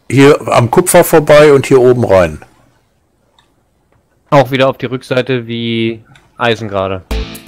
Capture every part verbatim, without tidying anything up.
hier am Kupfer vorbei und hier oben rein. Auch wieder auf die Rückseite wie Eisen gerade.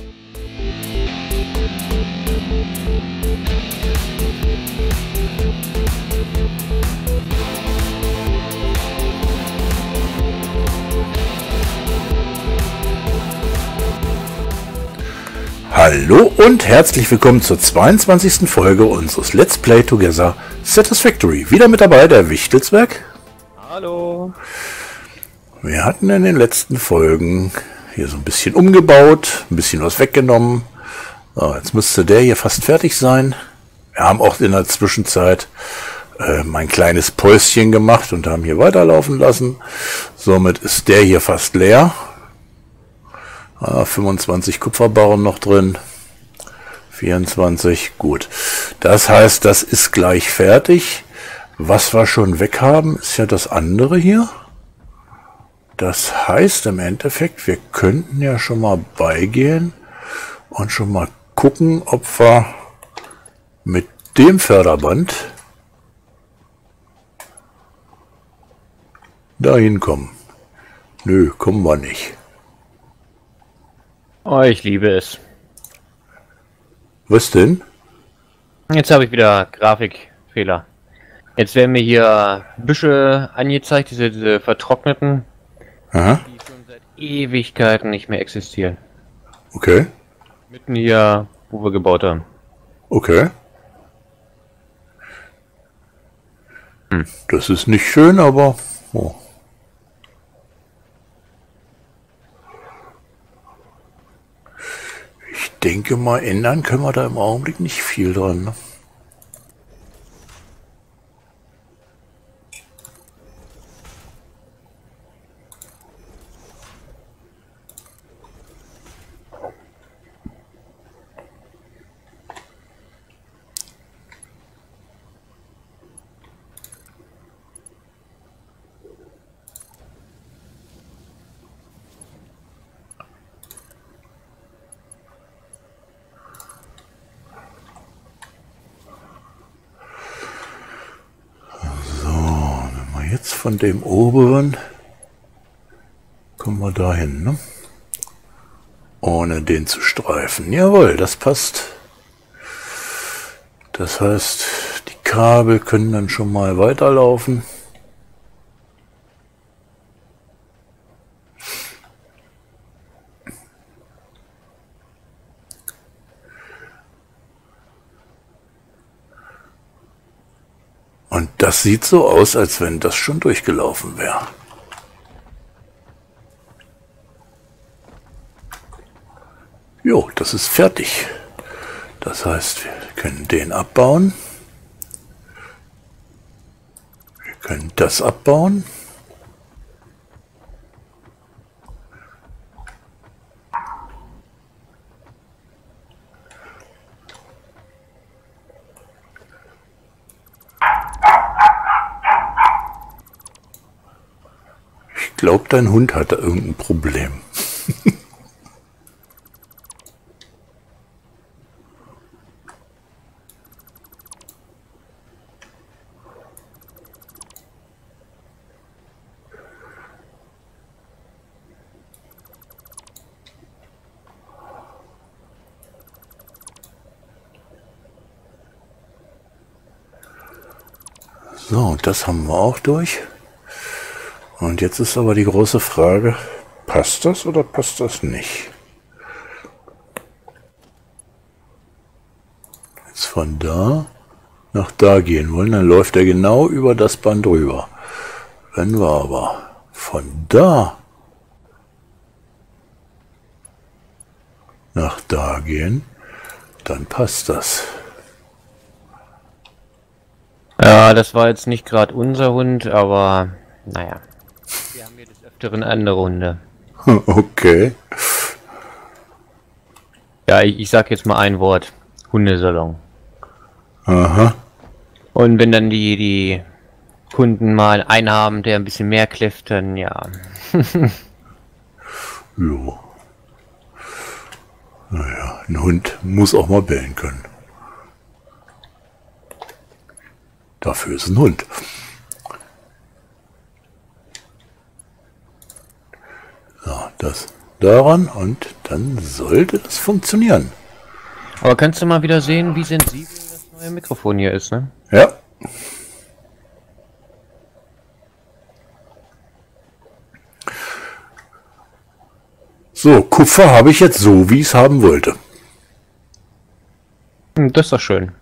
Hallo und herzlich willkommen zur zweiundzwanzigsten Folge unseres Let's Play Together Satisfactory. Wieder mit dabei der Wichtelsberg. Hallo. Wir hatten in den letzten Folgen hier so ein bisschen umgebaut, ein bisschen was weggenommen. So, jetzt müsste der hier fast fertig sein. Wir haben auch in der Zwischenzeit äh, mein kleines Päuschen gemacht und haben hier weiterlaufen lassen. Somit ist der hier fast leer. Ah, fünfundzwanzig Kupferbarren noch drin. vierundzwanzig, gut. Das heißt, das ist gleich fertig. Was wir schon weg haben, ist ja das andere hier. Das heißt im Endeffekt, wir könnten ja schon mal beigehen und schon mal gucken, ob wir mit dem Förderband dahin kommen. Nö, kommen wir nicht. Oh, ich liebe es. Was denn? Jetzt habe ich wieder Grafikfehler. Jetzt werden mir hier Büsche angezeigt, diese, diese vertrockneten, Aha. die schon seit Ewigkeiten nicht mehr existieren. Okay. Mitten hier, wo wir gebaut haben. Okay. Hm. Das ist nicht schön, aber... Oh. Ich denke mal, ändern können wir da im Augenblick nicht viel dran. Ne? Jetzt von dem oberen kommen wir dahin, ne? Ohne den zu streifen. Jawohl, das passt. Das heißt, die Kabel können dann schon mal weiterlaufen. Und das sieht so aus, als wenn das schon durchgelaufen wäre. Jo, das ist fertig. Das heißt, wir können den abbauen. Wir können das abbauen. Ich glaube, dein Hund hatte irgendein Problem. So, das haben wir auch durch. Und jetzt ist aber die große Frage, passt das oder passt das nicht? Jetzt von da nach da gehen wollen, dann läuft er genau über das Band rüber. Wenn wir aber von da nach da gehen, dann passt das. Ja, das war jetzt nicht gerade unser Hund, aber naja. Wir haben hier des Öfteren andere Hunde. Okay. Ja, ich, ich sag jetzt mal ein Wort. Hundesalon. Aha. Und wenn dann die, die Kunden mal einen haben, der ein bisschen mehr kläfft, dann ja. Jo. Naja, ein Hund muss auch mal bellen können. Dafür ist ein Hund. das daran und dann sollte das funktionieren. Aber kannst du mal wieder sehen, wie sensibel das neue Mikrofon hier ist, ne? Ja. So, Kupfer habe ich jetzt so, wie ich es haben wollte. Hm, das ist doch schön.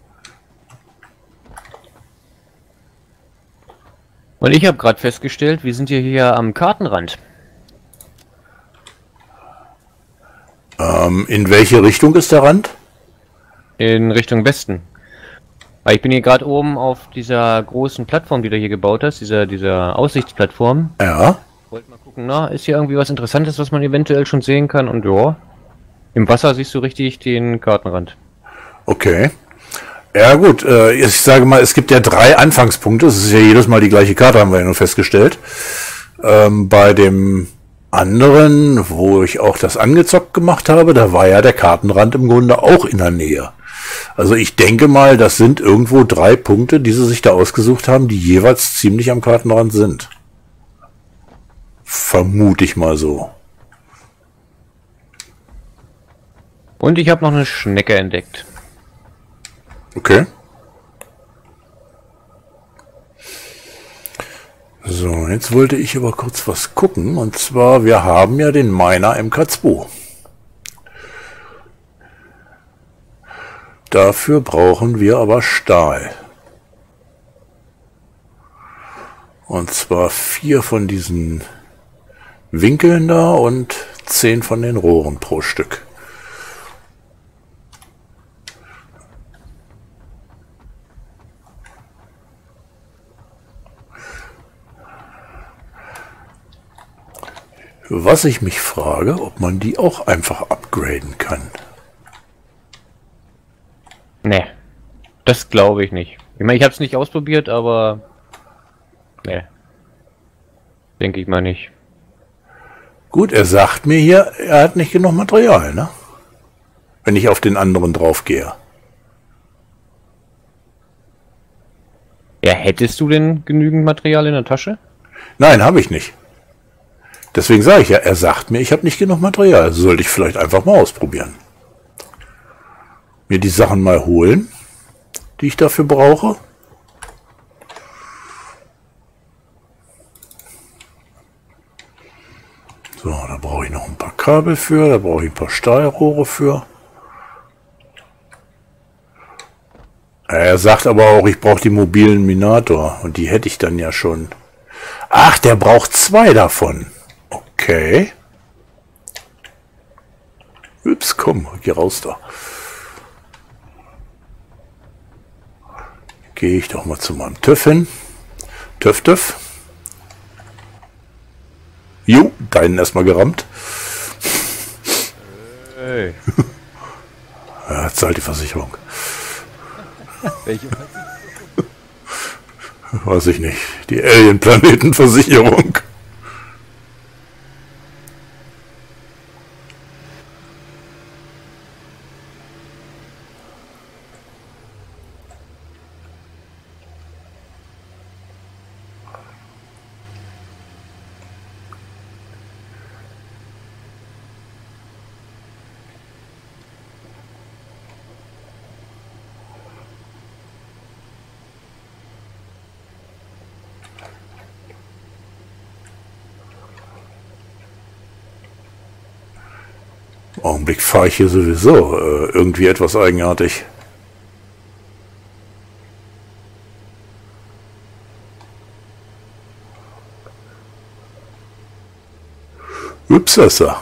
Und ich habe gerade festgestellt, wir sind hier, hier am Kartenrand. Ähm, in welche Richtung ist der Rand? In Richtung Westen. Weil ich bin hier gerade oben auf dieser großen Plattform, die du hier gebaut hast, dieser, dieser Aussichtsplattform. Ja. Wollte mal gucken, na, ist hier irgendwie was Interessantes, was man eventuell schon sehen kann? Und ja, im Wasser siehst du richtig den Kartenrand. Okay. Ja gut, äh, ich sage mal, es gibt ja drei Anfangspunkte. Es ist ja jedes Mal die gleiche Karte, haben wir ja nur festgestellt. Ähm, bei dem anderen, wo ich auch das angezockt gemacht habe, da war ja der Kartenrand im Grunde auch in der Nähe. Also ich denke mal, das sind irgendwo drei Punkte, die sie sich da ausgesucht haben, die jeweils ziemlich am Kartenrand sind. Vermute ich mal so. Und ich habe noch eine Schnecke entdeckt. Okay. So, jetzt wollte ich aber kurz was gucken. Und zwar, wir haben ja den Miner M K zwei. Dafür brauchen wir aber Stahl. Und zwar vier von diesen Winkeln da und zehn von den Rohren pro Stück. Was ich mich frage, ob man die auch einfach upgraden kann. Nee, das glaube ich nicht. Ich meine, ich habe es nicht ausprobiert, aber nee, denke ich mal nicht. Gut, er sagt mir hier, er hat nicht genug Material, ne? Wenn ich auf den anderen drauf gehe. Ja, hättest du denn genügend Material in der Tasche? Nein, habe ich nicht. Deswegen sage ich ja, er sagt mir, ich habe nicht genug Material. Also sollte ich vielleicht einfach mal ausprobieren. Mir die Sachen mal holen, die ich dafür brauche. So, da brauche ich noch ein paar Kabel für, da brauche ich ein paar Stahlrohre für. Er sagt aber auch, ich brauche die mobilen Minator und die hätte ich dann ja schon. Ach, der braucht zwei davon. Okay. Ups, komm, geh raus da. Gehe ich doch mal zu meinem TÜV hin. TÜV, TÜV. Jo, deinen erstmal gerammt. Hey. Ja, zahlt die Versicherung. Welche? Weiß ich nicht. Die Alien-Planeten-Versicherung. Im Augenblick fahre ich hier sowieso äh, irgendwie etwas eigenartig. Upsasa.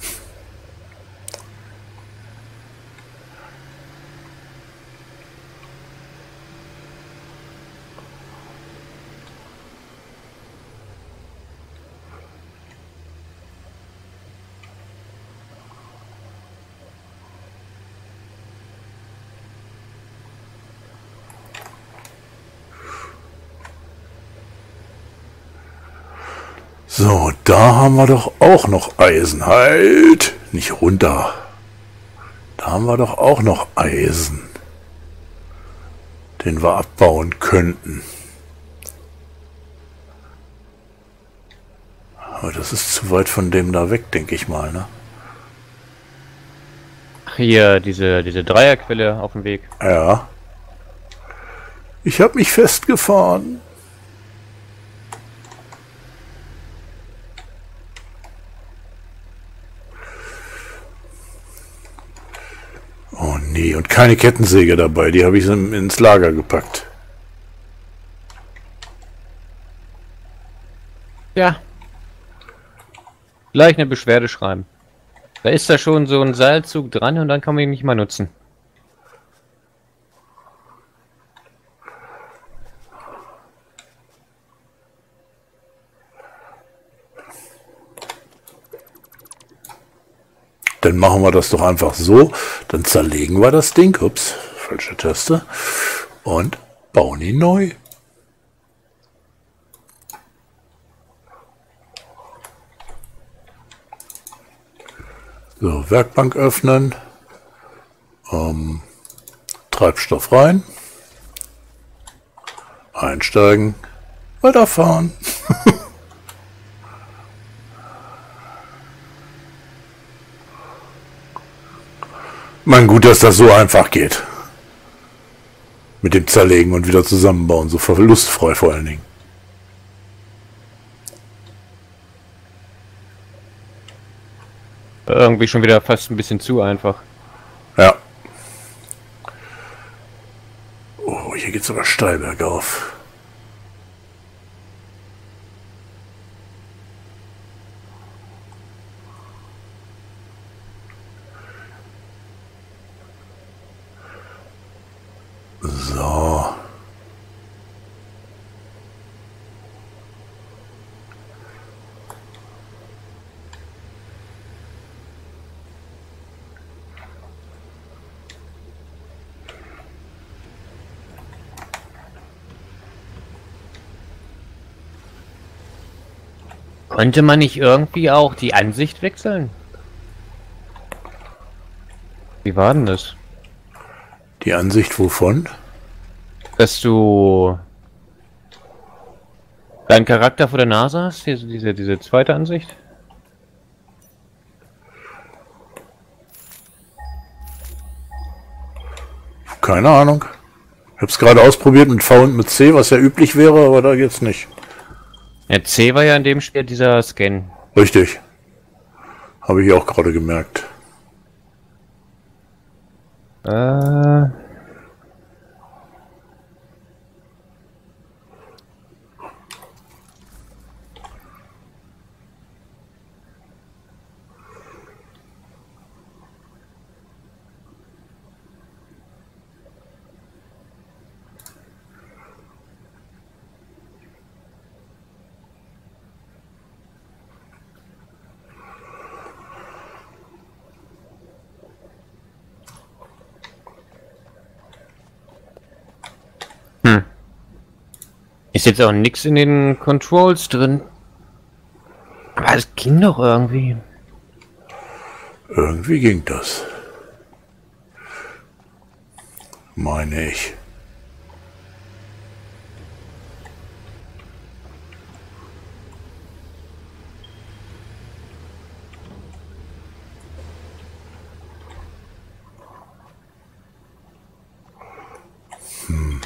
So, da haben wir doch auch noch Eisen. Halt! Nicht runter. Da haben wir doch auch noch Eisen, den wir abbauen könnten. Aber das ist zu weit von dem da weg, denke ich mal, ne? Ach, hier, diese, diese Dreierquelle auf dem Weg. Ja. Ich habe mich festgefahren. Oh nee, und keine Kettensäge dabei. Die habe ich ins Lager gepackt. Ja. Gleich eine Beschwerde schreiben. Da ist da schon so ein Seilzug dran und dann kann man ihn nicht mal nutzen. Dann machen wir das doch einfach so. Dann zerlegen wir das Ding. Ups, falsche Taste. Und bauen ihn neu. So, Werkbank öffnen. Ähm, Treibstoff rein. Einsteigen. Weiterfahren. Mein gut, dass das so einfach geht. Mit dem Zerlegen und wieder zusammenbauen. So verlustfrei vor allen Dingen. Irgendwie schon wieder fast ein bisschen zu einfach. Ja. Oh, hier geht's aber steil bergauf. So. Konnte man nicht irgendwie auch die Ansicht wechseln? Wie war denn das? Die Ansicht wovon? Dass du deinen Charakter vor der Nase hast? Diese, diese, diese zweite Ansicht? Keine Ahnung. Ich habe es gerade ausprobiert mit V und mit C, was ja üblich wäre, aber da geht's nicht. Ja, C war ja in dem Spiel dieser Scan. Richtig. Habe ich auch gerade gemerkt. Äh... Hm. Ist jetzt auch nichts in den Controls drin. Aber es ging doch irgendwie. Irgendwie ging das. Meine ich. Hm.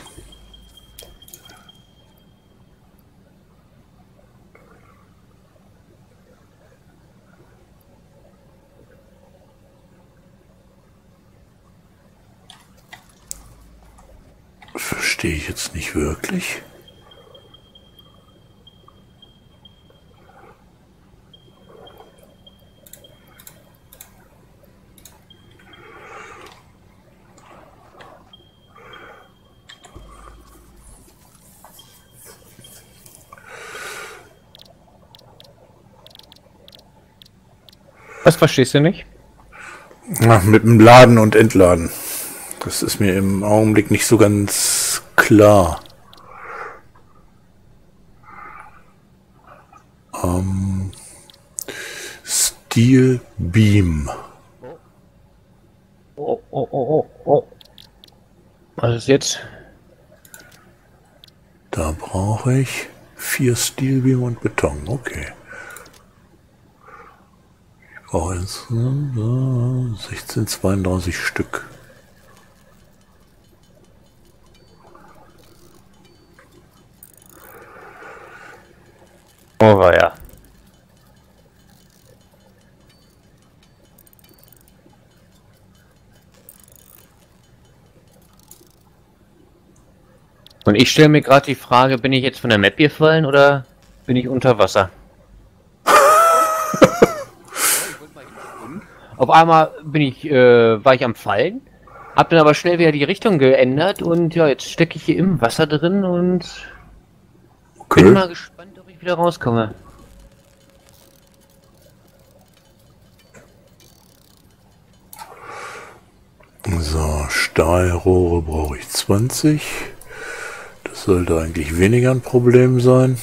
Verstehe ich jetzt nicht wirklich. Was verstehst du nicht? Ach, mit dem Laden und Entladen. Das ist mir im Augenblick nicht so ganz klar. Ähm, Steel Beam. Oh, oh, oh, oh, oh. Was ist jetzt? Da brauche ich vier Steel Beam und Beton. Okay. Oh, jetzt, äh, sechzehn, zweiunddreißig Stück. Oh, war ja. Und ich stelle mir gerade die Frage, bin ich jetzt von der Map gefallen oder bin ich unter Wasser? Auf einmal bin ich, äh, war ich am Fallen, hab dann aber schnell wieder die Richtung geändert und ja, jetzt stecke ich hier im Wasser drin und Okay. bin mal gespannt, ob ich wieder rauskomme. So, Stahlrohre brauche ich zwanzig. Das sollte eigentlich weniger ein Problem sein.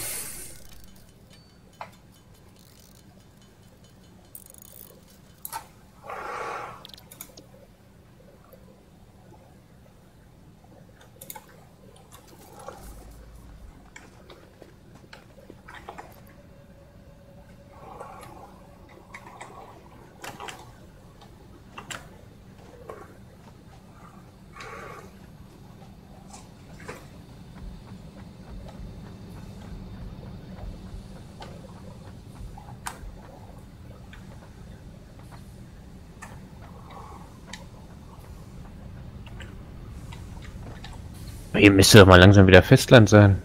Hier müsste doch mal langsam wieder Festland sein.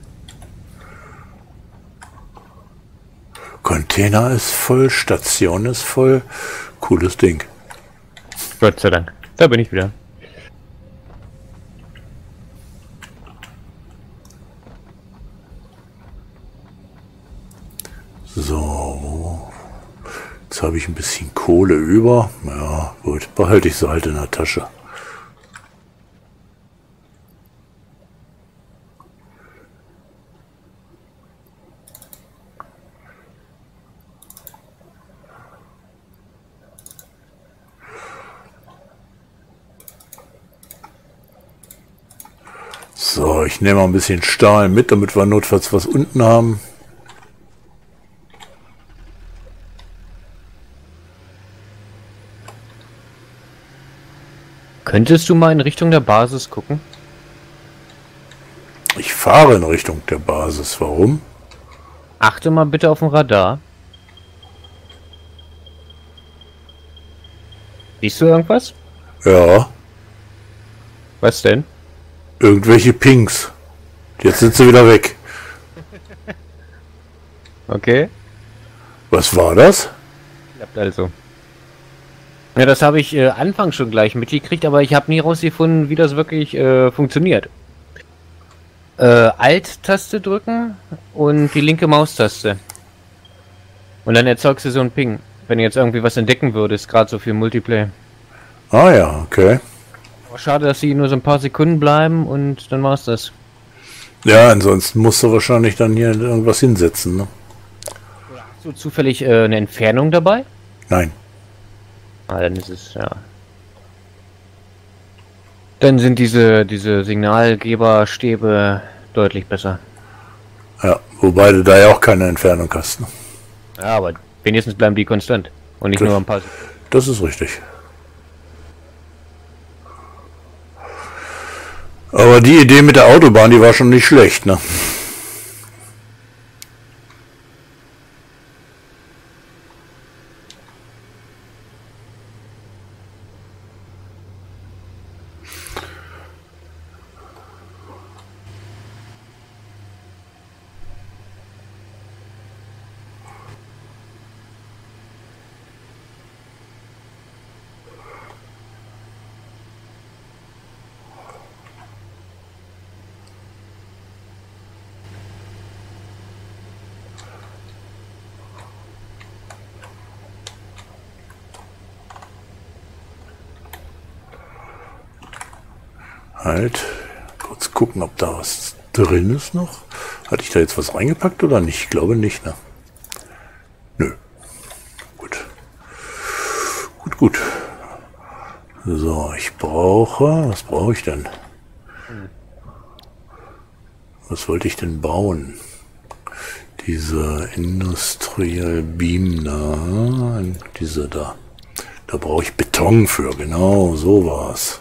Container ist voll, Station ist voll. Cooles Ding. Gott sei Dank. Da bin ich wieder. So. Jetzt habe ich ein bisschen Kohle über. Ja, gut. Behalte ich sie halt in der Tasche. So, ich nehme mal ein bisschen Stahl mit, damit wir notfalls was unten haben. Könntest du mal in Richtung der Basis gucken? Ich fahre in Richtung der Basis. Warum? Achte mal bitte auf den Radar. Siehst du irgendwas? Ja, Was denn? irgendwelche Pings. Jetzt sind sie wieder weg. Okay. Was war das? Klappt also. Ja, das habe ich äh, anfangs schon gleich mitgekriegt, aber ich habe nie rausgefunden, wie das wirklich äh, funktioniert. Äh, Alt-Taste drücken und die linke Maustaste. Und dann erzeugst du so einen Ping, wenn du jetzt irgendwie was entdecken würdest, gerade so für Multiplayer. Ah ja, okay. Aber schade, dass sie nur so ein paar Sekunden bleiben und dann war's das. Ja, ansonsten musst du wahrscheinlich dann hier irgendwas hinsetzen, ne? Hast du zufällig äh, eine Entfernung dabei? Nein. Ah, dann ist es, ja. Dann sind diese, diese Signalgeberstäbe deutlich besser. Ja, wobei du da ja auch keine Entfernung hast, ne? Ja, aber wenigstens bleiben die konstant. Und nicht Das- nur ein paar Sekunden. Das ist richtig. Aber die Idee mit der Autobahn, die war schon nicht schlecht, ne? Halt. Kurz gucken, ob da was drin ist noch. Hatte ich da jetzt was reingepackt oder nicht? Ich glaube nicht, ne? Nö. Gut. Gut, gut. So, ich brauche... Was brauche ich denn? Was wollte ich denn bauen? Diese Industrial Beam da, diese da. Da brauche ich Beton für, genau, so war's.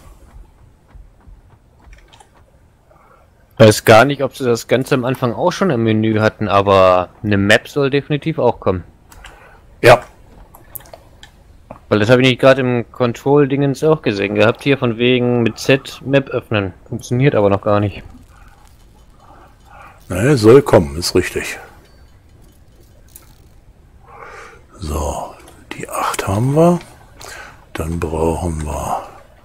Ich weiß gar nicht, ob sie das Ganze am Anfang auch schon im Menü hatten, aber eine Map soll definitiv auch kommen. Ja. Weil das habe ich nicht gerade im Control-Dingens auch gesehen gehabt, hier von wegen mit Z Map öffnen. Funktioniert aber noch gar nicht. Ne, soll kommen, ist richtig. So, die acht haben wir. Dann brauchen wir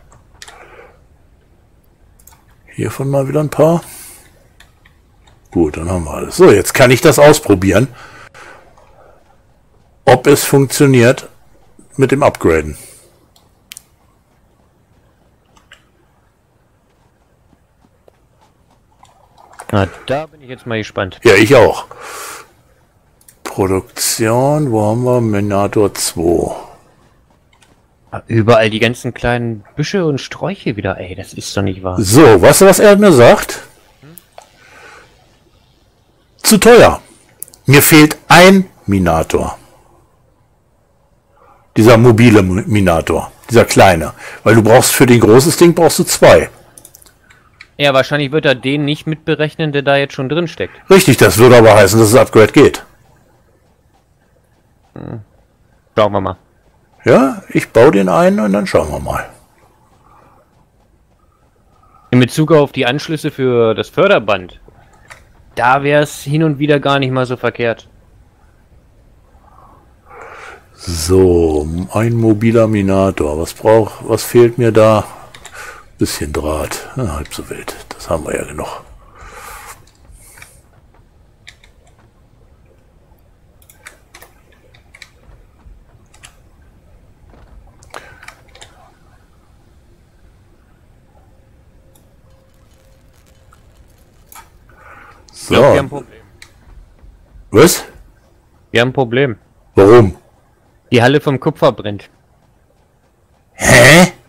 hiervon mal wieder ein paar. Gut, dann haben wir alles. So, jetzt kann ich das ausprobieren, ob es funktioniert mit dem Upgraden. Na, da bin ich jetzt mal gespannt. Ja, ich auch. Produktion, wo haben wir? Minator zwei. Überall die ganzen kleinen Büsche und Sträuche wieder, ey, das ist doch nicht wahr. So, weißt du, was er mir sagt? Zu teuer. Mir fehlt ein Minator. Dieser mobile Minator. Dieser kleine. Weil du brauchst für den großes Ding brauchst du zwei. Ja, wahrscheinlich wird er den nicht mitberechnen, der da jetzt schon drin steckt. Richtig, das würde aber heißen, dass das Upgrade geht. Hm. Schauen wir mal. Ja, ich baue den ein und dann schauen wir mal. In Bezug auf die Anschlüsse für das Förderband, da wäre es hin und wieder gar nicht mal so verkehrt. So, ein mobiler Minator. Was braucht, was fehlt mir da? Bisschen Draht. Ja, halb so wild. Das haben wir ja genug. So. Ja, wir haben ein Problem. Was? Wir haben ein Problem. Warum? Die Halle vom Kupfer brennt. Hä?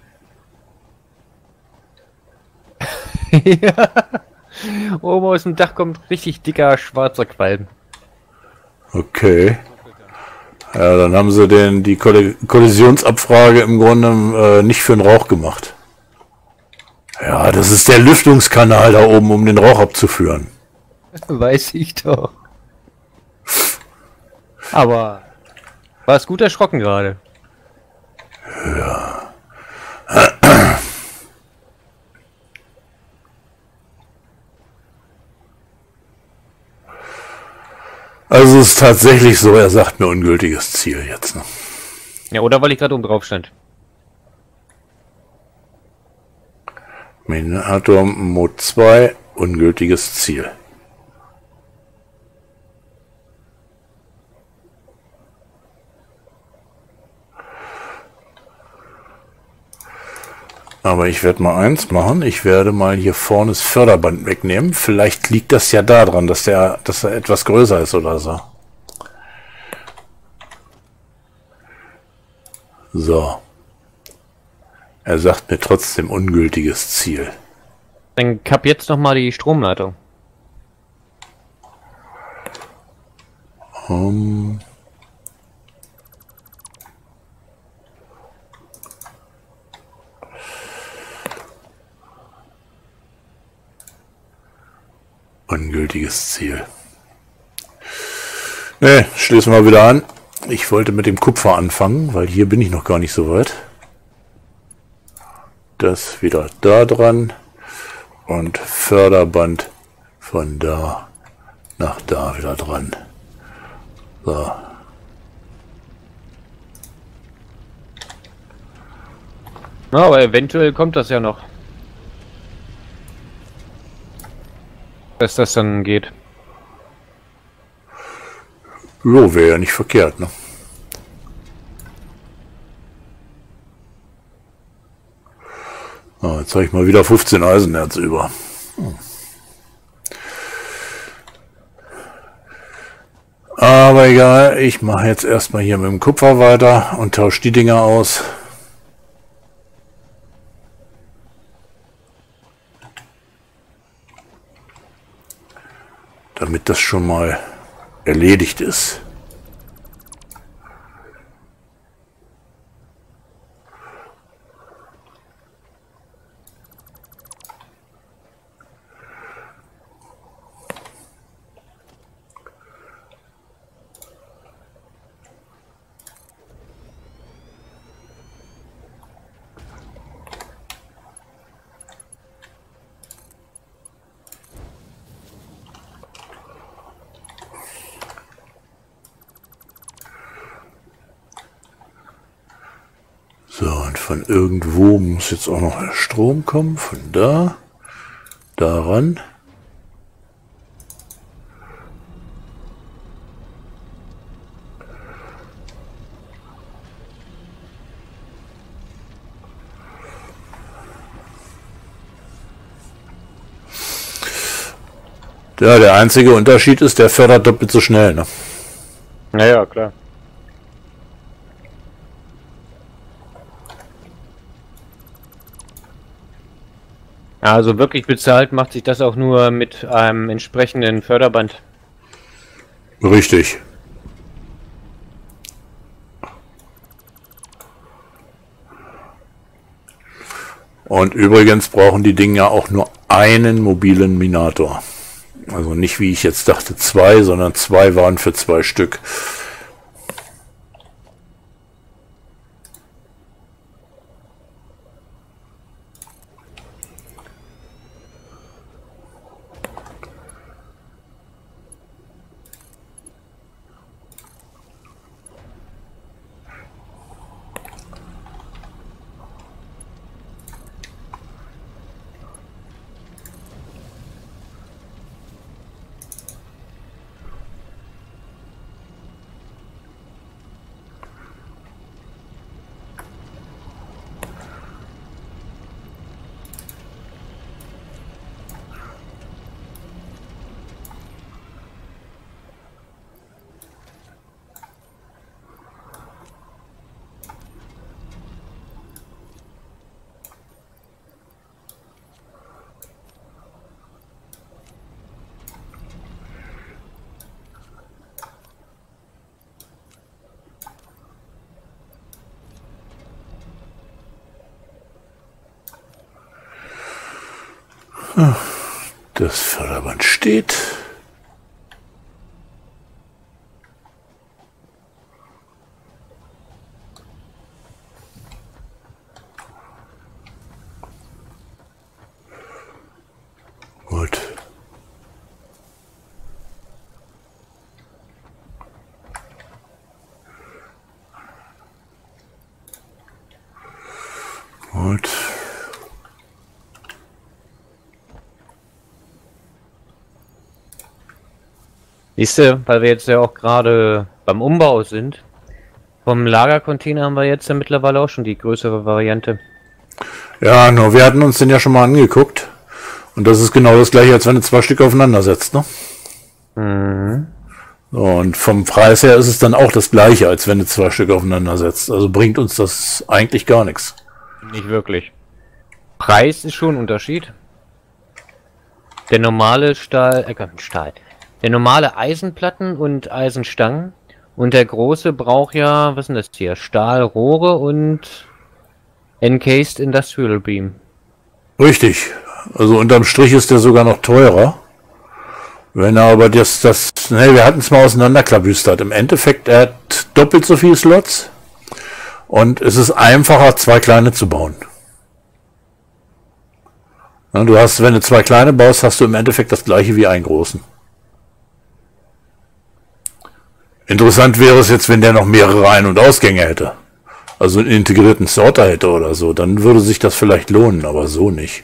Ja. Oben aus dem Dach kommt richtig dicker schwarzer Qualm. Okay. Ja, dann haben sie den, die Koll Kollisionsabfrage im Grunde äh, nicht für den Rauch gemacht. Ja, das ist der Lüftungskanal da oben, um den Rauch abzuführen. Weiß ich doch. Aber war es gut erschrocken gerade? Ja. Also es ist tatsächlich so, er sagt mir ungültiges Ziel jetzt. Ne? Ja, oder weil ich gerade oben drauf stand. Minator Mod zwei, ungültiges Ziel. Aber ich werde mal eins machen. Ich werde mal hier vorne das Förderband wegnehmen. Vielleicht liegt das ja daran, dass der, dass er etwas größer ist oder so. So. Er sagt mir trotzdem ungültiges Ziel. Dann kapp jetzt noch mal die Stromleitung. Um. Ungültiges Ziel. Ne, schließen wir wieder an. Ich wollte mit dem Kupfer anfangen, weil hier bin ich noch gar nicht so weit. Das wieder da dran und Förderband von da nach da wieder dran. So. Na, aber eventuell kommt das ja noch. Dass das dann geht. Jo, wäre ja nicht verkehrt, ne? Ah, jetzt habe ich mal wieder fünfzehn Eisenerz über. Hm. Aber egal, ich mache jetzt erstmal hier mit dem Kupfer weiter und tausche die Dinger aus. Damit das schon mal erledigt ist. So, und von irgendwo muss jetzt auch noch der Strom kommen. Von da, daran. Ja, der einzige Unterschied ist, der fördert doppelt so schnell, ne? Naja, klar. Also wirklich bezahlt macht sich das auch nur mit einem entsprechenden Förderband. Richtig. Und übrigens brauchen die Dinge ja auch nur einen mobilen Minator. Also nicht, wie ich jetzt dachte, zwei, sondern zwei waren für zwei Stück. Das Förderband steht. Gut. Gut. Siehst du, weil wir jetzt ja auch gerade beim Umbau sind, vom Lagercontainer haben wir jetzt ja mittlerweile auch schon die größere Variante. Ja, nur wir hatten uns den ja schon mal angeguckt. Und das ist genau das gleiche, als wenn du zwei Stück aufeinander setzt, ne? Mhm. So, und vom Preis her ist es dann auch das gleiche, als wenn du zwei Stück aufeinander setzt. Also bringt uns das eigentlich gar nichts. Nicht wirklich. Preis ist schon ein Unterschied. Der normale Stahl, äh, Stahl. Der normale Eisenplatten und Eisenstangen und der große braucht ja, was ist denn das hier? Stahlrohre und Encased Industrial Beam. Richtig. Also unterm Strich ist der sogar noch teurer. Wenn er aber das, das, ne, wir hatten es mal auseinanderklabüstert. Im Endeffekt, er hat doppelt so viele Slots und es ist einfacher, zwei kleine zu bauen. Ja, du hast, wenn du zwei kleine baust, hast du im Endeffekt das gleiche wie einen großen. Interessant wäre es jetzt, wenn der noch mehrere Ein- und Ausgänge hätte. Also einen integrierten Sorter hätte oder so. Dann würde sich das vielleicht lohnen, aber so nicht.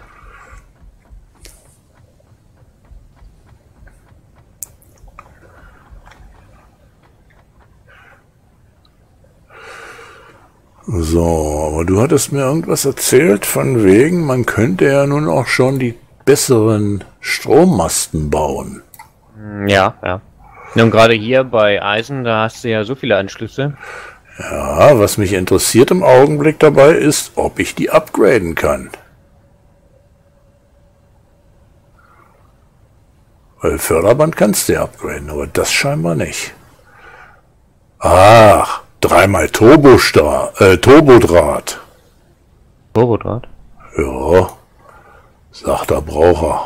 So, aber du hattest mir irgendwas erzählt von wegen, man könnte ja nun auch schon die besseren Strommasten bauen. Ja, ja. Und gerade hier bei Eisen, da hast du ja so viele Anschlüsse. Ja, was mich interessiert im Augenblick dabei ist, ob ich die upgraden kann. Weil Förderband kannst du ja upgraden, aber das scheinbar nicht. Ach, dreimal Turbostar, äh, Turbodraht. Turbodraht? Ja, sagt der Braucher.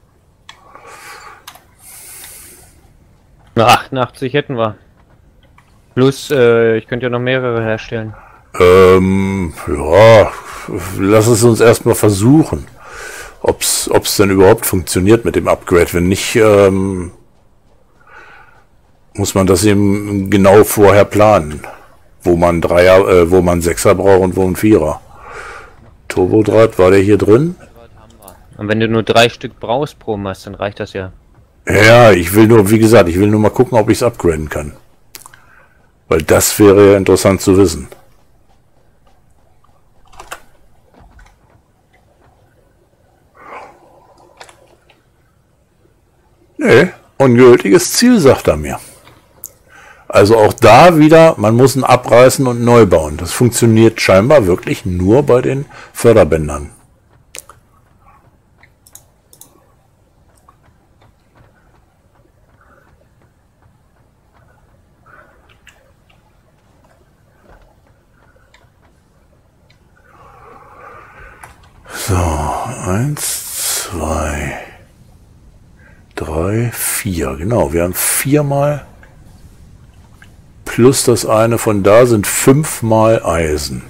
Na, achtundachtzig hätten wir. Plus, äh, ich könnte ja noch mehrere herstellen. Ähm, ja, lass es uns erstmal versuchen, ob's, ob's denn überhaupt funktioniert mit dem Upgrade. Wenn nicht, ähm, muss man das eben genau vorher planen, wo man Dreier, äh, wo man Sechser braucht und wo ein Vierer. Turbodraht, war der hier drin? Und wenn du nur drei Stück brauchst pro Mast, dann reicht das ja. Ja, ich will nur, wie gesagt, ich will nur mal gucken, ob ich es upgraden kann. Weil das wäre ja interessant zu wissen. Nee, ungültiges Ziel, sagt er mir. Also auch da wieder, man muss ihn abreißen und neu bauen. Das funktioniert scheinbar wirklich nur bei den Förderbändern. So, eins, zwei, drei, vier. Genau, wir haben viermal plus das eine von da sind fünfmal Eisen.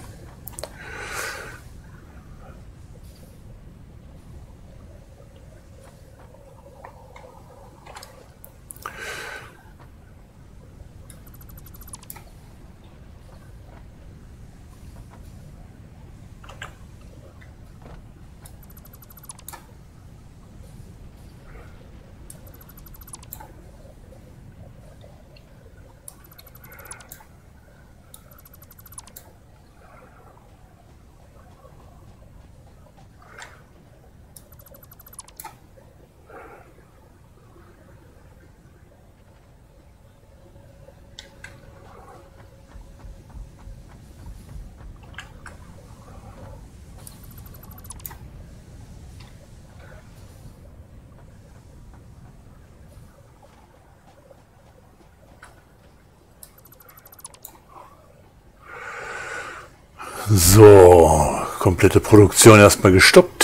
So, komplette Produktion erstmal gestoppt.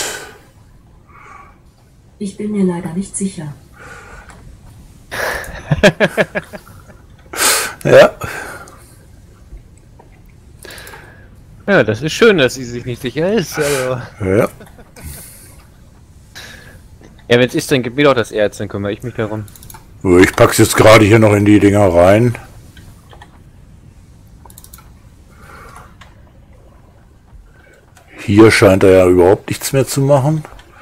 Ich bin mir leider nicht sicher. Ja. Ja, das ist schön, dass sie sich nicht sicher ist. Also. Ja. Ja, wenn es ist, dann gib mir doch das Erz, dann kümmere ich mich darum. Ich pack's jetzt gerade hier noch in die Dinger rein. Hier scheint er ja überhaupt nichts mehr zu machen.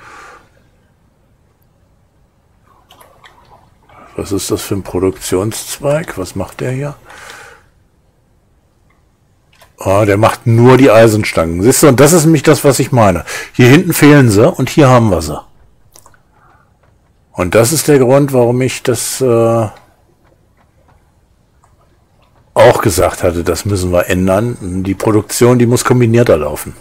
Was ist das für ein Produktionszweig? Was macht der hier? Ah, der macht nur die Eisenstangen. Siehst du, und das ist nämlich das, was ich meine. Hier hinten fehlen sie und hier haben wir sie. Und das ist der Grund, warum ich das äh, auch gesagt hatte, das müssen wir ändern. Die Produktion, die muss kombinierter laufen.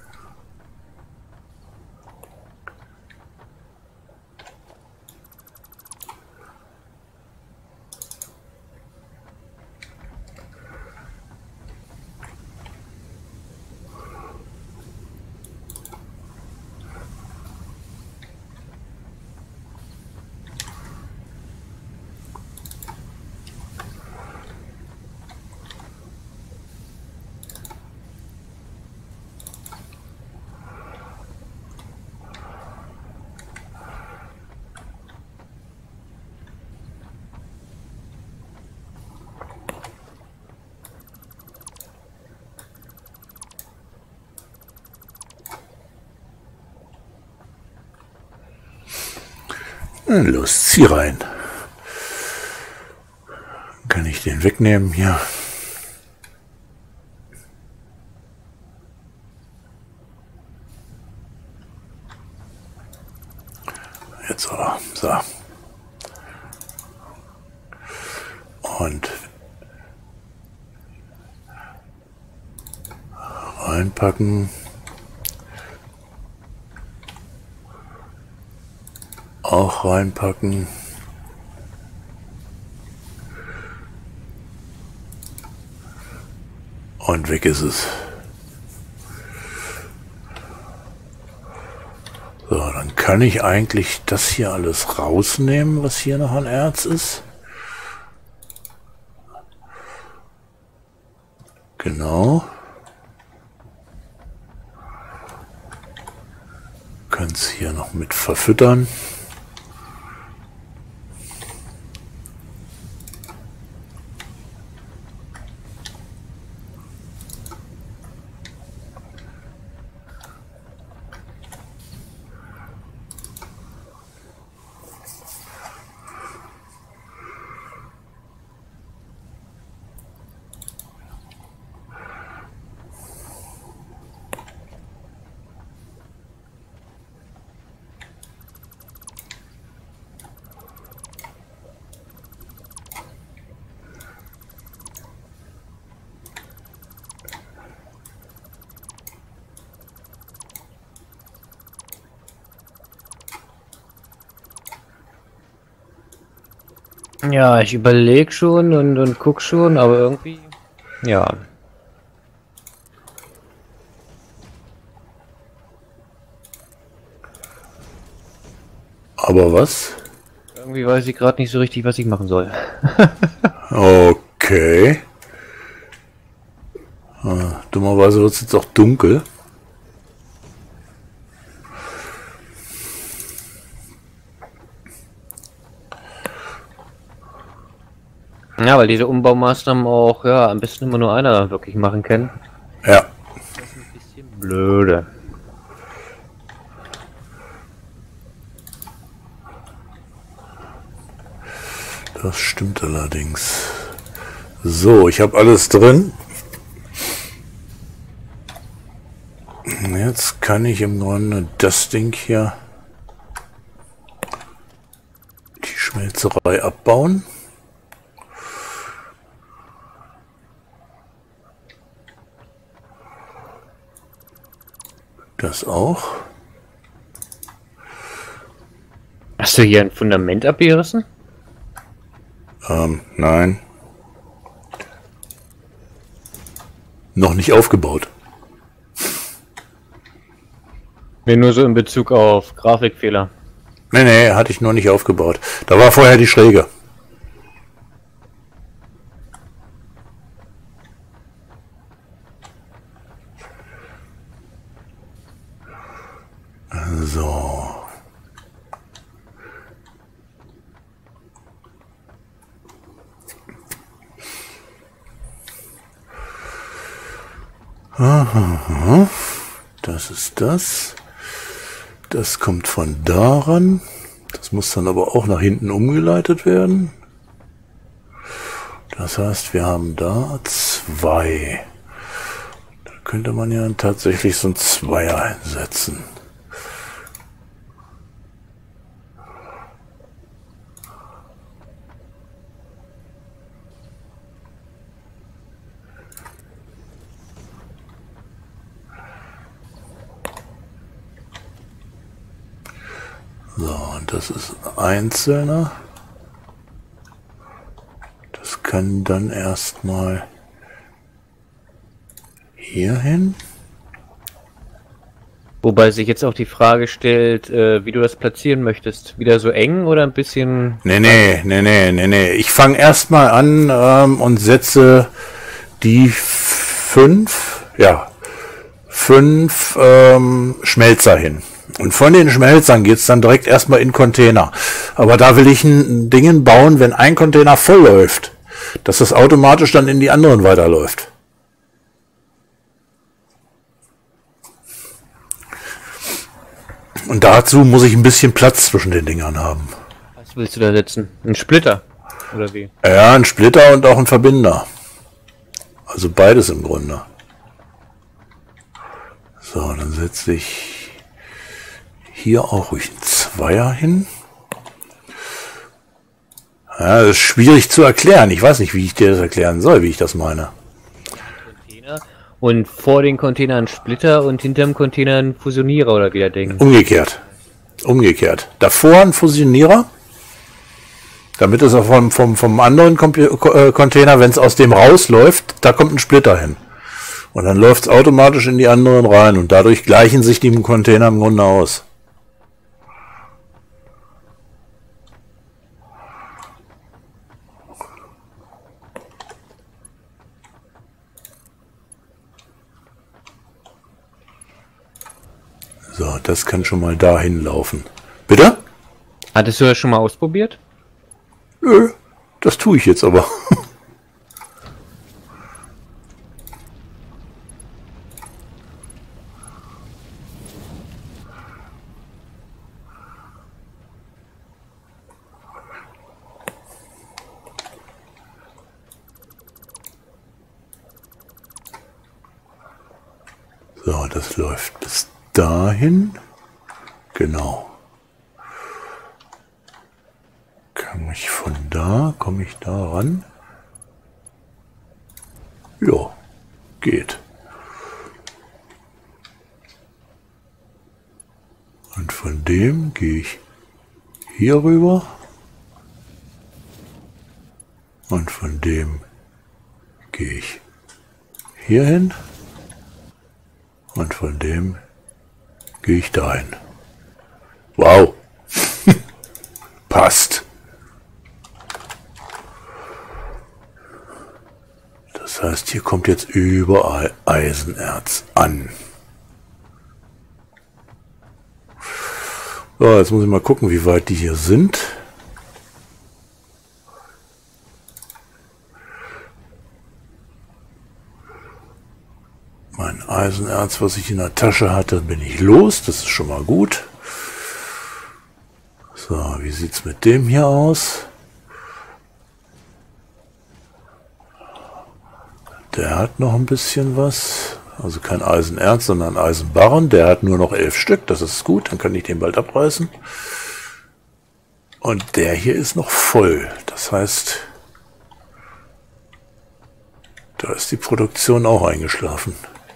Los, zieh rein. Kann ich den wegnehmen hier? Jetzt aber. So. Und reinpacken. Auch reinpacken. Und weg ist es. So, dann kann ich eigentlich das hier alles rausnehmen, was hier noch an Erz ist. Genau. Können es hier noch mit verfüttern. Ja, ich überlege schon und, und guck schon, aber irgendwie, ja. Aber was? Irgendwie weiß ich gerade nicht so richtig, was ich machen soll. Okay. Ah, dummerweise wird es jetzt auch dunkel. Ja, weil diese Umbaumaßnahmen auch, ja, am besten immer nur einer wirklich machen kann. Ja. Das ist ein bisschen blöde. Das stimmt allerdings. So, ich habe alles drin. Jetzt kann ich im Grunde das Ding hier, die Schmelzerei abbauen. Das auch. Hast du hier ein Fundament abgerissen? Ähm, nein. Noch nicht aufgebaut. Nee, nur so in Bezug auf Grafikfehler. Nee, nee, hatte ich nur nicht aufgebaut. Da war vorher die Schräge. So. Aha, das ist das. Das kommt von daran. Das muss dann aber auch nach hinten umgeleitet werden. Das heißt, wir haben da zwei. Da könnte man ja tatsächlich so ein Zweier einsetzen. So, und das ist ein einzelner. Das kann dann erstmal hier hin. Wobei sich jetzt auch die Frage stellt, äh, wie du das platzieren möchtest. Wieder so eng oder ein bisschen... Nee, nee, nee, nee, nee, nee. Ich fange erstmal an ähm, und setze die fünf, ja, fünf ähm, Schmelzer hin. Und von den Schmelzern geht es dann direkt erstmal in Container. Aber da will ich ein Ding bauen, wenn ein Container voll läuft, dass das automatisch dann in die anderen weiterläuft. Und dazu muss ich ein bisschen Platz zwischen den Dingern haben. Was willst du da setzen? Ein Splitter? Oder wie? Ja, ein Splitter und auch ein Verbinder. Also beides im Grunde. So, dann setze ich hier auch ruhig einen Zweier hin. Ja, das ist schwierig zu erklären. Ich weiß nicht, wie ich dir das erklären soll, wie ich das meine. Container und vor den Containern Splitter und hinterm Container ein Fusionierer oder wie der Ding. Umgekehrt. Umgekehrt. Davor ein Fusionierer, damit es auch vom, vom, vom anderen Container, wenn es aus dem rausläuft, da kommt ein Splitter hin. Und dann läuft es automatisch in die anderen rein und dadurch gleichen sich die Container im Grunde aus. So, das kann schon mal dahin laufen. Bitte? Hattest du das schon mal ausprobiert? Nö, das tue ich jetzt aber. So, das läuft bis dahin. Genau. Kann ich von da, komme ich da ran? Ja, geht. Und von dem gehe ich hier rüber. Und von dem gehe ich hier hin. Und von dem gehe ich dahin. Wow. Passt. Das heißt, hier kommt jetzt überall Eisenerz an. So, jetzt muss ich mal gucken, wie weit die hier sind. Mein Eisenerz, was ich in der Tasche hatte, bin ich los. Das ist schon mal gut. So, wie sieht es mit dem hier aus? Der hat noch ein bisschen was. Also kein Eisenerz, sondern Eisenbarren. Der hat nur noch elf Stück. Das ist gut. Dann kann ich den bald abreißen. Und der hier ist noch voll. Das heißt, da ist die Produktion auch eingeschlafen.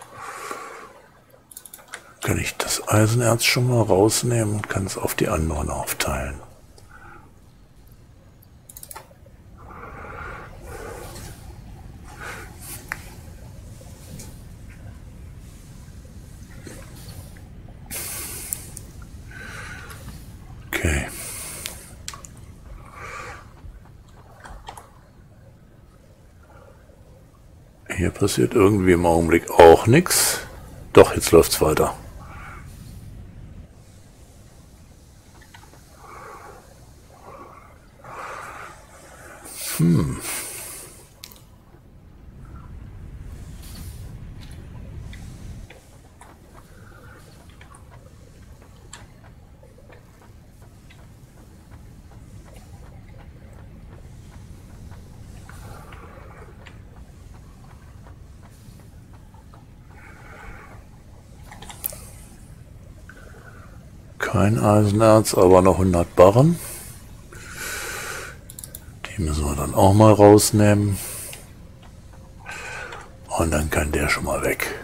Kann ich das Eisenerz schon mal rausnehmen und kann es auf die anderen aufteilen. Okay. Hier passiert irgendwie im Augenblick auch nichts. Doch, jetzt läuft es weiter. Hm. Kein Eisenerz, aber noch hundert Barren. Die müssen wir dann auch mal rausnehmen. Und dann kann der schon mal weg.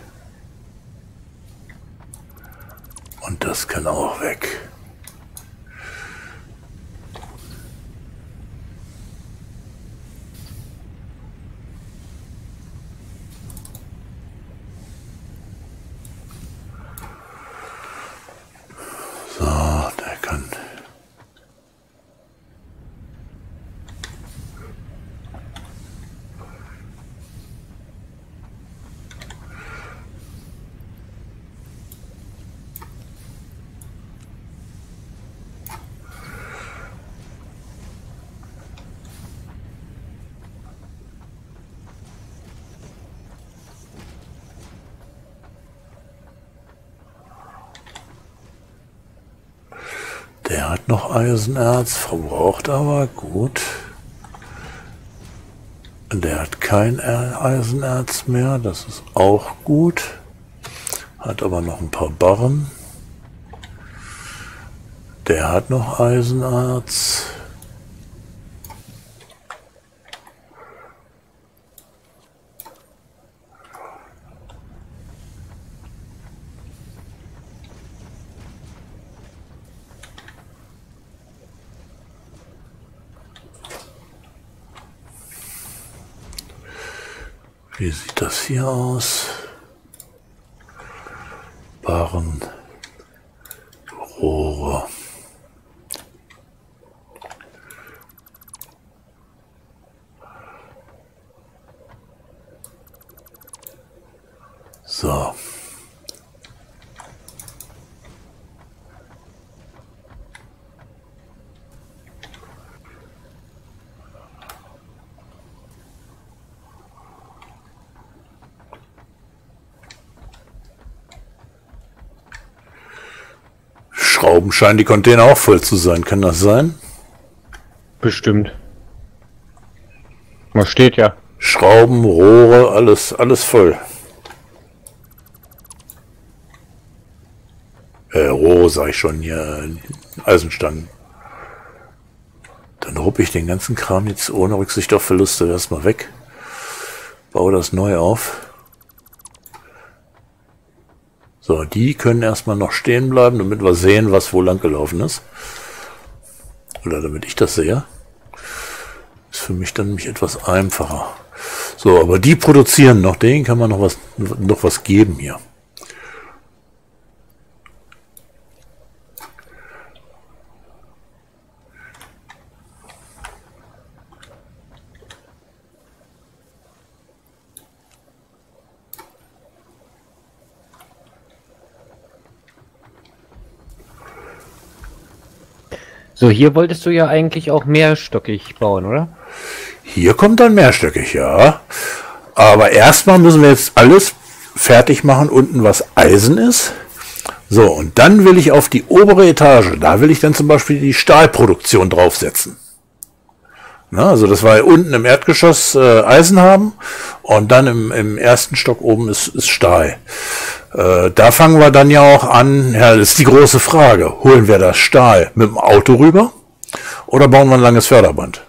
Und das kann auch weg. So, der kann... Der hat noch Eisenerz, verbraucht aber, gut. Der hat kein Eisenerz mehr, das ist auch gut. Hat aber noch ein paar Barren. Der hat noch Eisenerz. Wie sieht das hier aus? Waren Rohre. So. Schrauben scheinen die Container auch voll zu sein. Kann das sein? Bestimmt. Was steht ja? Schrauben, Rohre, alles, alles voll. Äh, Rohre sag ich schon hier. Eisenstangen. Dann ruppe ich den ganzen Kram jetzt ohne Rücksicht auf Verluste erstmal weg. Baue das neu auf. So, die können erstmal noch stehen bleiben, damit wir sehen, was wo lang gelaufen ist. Oder damit ich das sehe. Ist für mich dann nämlich etwas einfacher. So, aber die produzieren noch, denen kann man noch was, noch was geben hier. So, hier wolltest du ja eigentlich auch mehrstockig bauen, oder? Hier kommt dann mehrstöckig, ja. Aber erstmal müssen wir jetzt alles fertig machen, unten was Eisen ist. So, und dann will ich auf die obere Etage, da will ich dann zum Beispiel die Stahlproduktion draufsetzen. Na, also dass wir unten im Erdgeschoss äh, Eisen haben und dann im, im ersten Stock oben ist, ist Stahl. Äh, da fangen wir dann ja auch an, ja, das ist die große Frage, holen wir das Stahl mit dem Auto rüber oder bauen wir ein langes Förderband?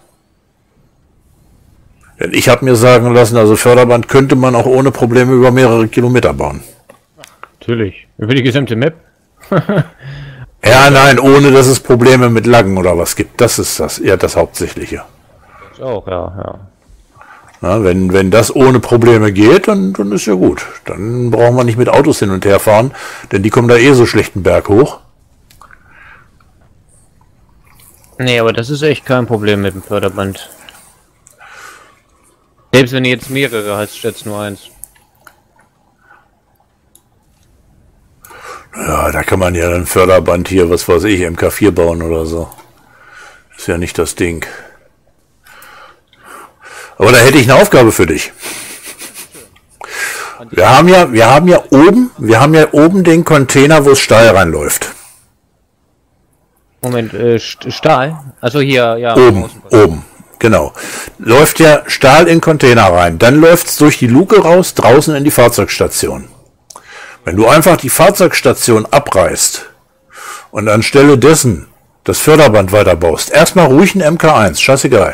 Denn ich habe mir sagen lassen, also Förderband könnte man auch ohne Probleme über mehrere Kilometer bauen. Natürlich. Über die gesamte Map? Ja, nein, ohne dass es Probleme mit Laggen oder was gibt. Das ist das, ja, das Hauptsächliche. Das auch, ja, ja. Na, wenn, wenn das ohne Probleme geht, dann, dann ist ja gut. Dann brauchen wir nicht mit Autos hin und her fahren, denn die kommen da eh so schlechten Berg hoch. Nee, aber das ist echt kein Problem mit dem Förderband. Selbst wenn ihr jetzt mehrere hast, statt nur eins. Ja, da kann man ja dann Förderband hier, was weiß ich, M K vier bauen oder so. Ist ja nicht das Ding. Aber da hätte ich eine Aufgabe für dich. Wir haben ja, wir haben ja oben, wir haben ja oben den Container, wo es Stahl reinläuft. Moment, äh, Stahl? Also hier, ja. Oben, oben, genau. Läuft ja Stahl in Container rein. Dann läuft es durch die Luke raus, draußen in die Fahrzeugstation. Wenn du einfach die Fahrzeugstation abreißt und anstelle dessen das Förderband weiterbaust, erstmal ruhig ein M K eins, scheißegal.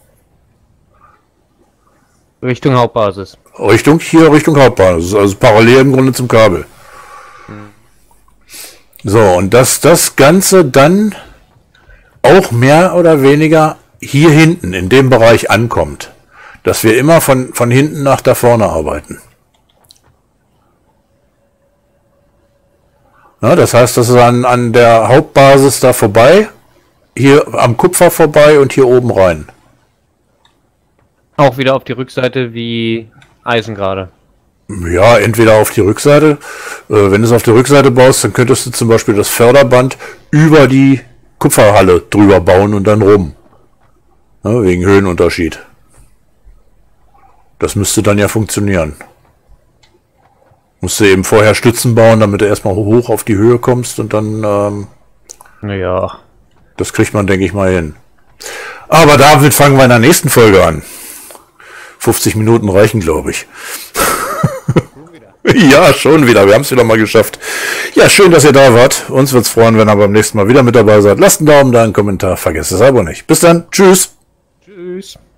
Richtung Hauptbasis. Richtung hier, Richtung Hauptbasis, also parallel im Grunde zum Kabel. Hm. So, und dass das Ganze dann auch mehr oder weniger hier hinten in dem Bereich ankommt. Dass wir immer von, von hinten nach da vorne arbeiten. Na, das heißt, das ist an, an der Hauptbasis da vorbei, hier am Kupfer vorbei und hier oben rein. Auch wieder auf die Rückseite wie Eisen gerade. Ja, entweder auf die Rückseite. Äh, wenn du es auf der Rückseite baust, dann könntest du zum Beispiel das Förderband über die Kupferhalle drüber bauen und dann rum. Ja, wegen Höhenunterschied. Das müsste dann ja funktionieren. Musst du eben vorher Stützen bauen, damit du erstmal hoch auf die Höhe kommst und dann... Ähm, naja. Das kriegt man, denke ich mal, hin. Aber damit fangen wir in der nächsten Folge an. fünfzig Minuten reichen, glaube ich. Ja, schon wieder. Wir haben es wieder mal geschafft. Ja, schön, dass ihr da wart. Uns wird's freuen, wenn ihr beim nächsten Mal wieder mit dabei seid. Lasst einen Daumen da, einen Kommentar. Vergesst das Abo nicht. Bis dann. Tschüss. Tschüss.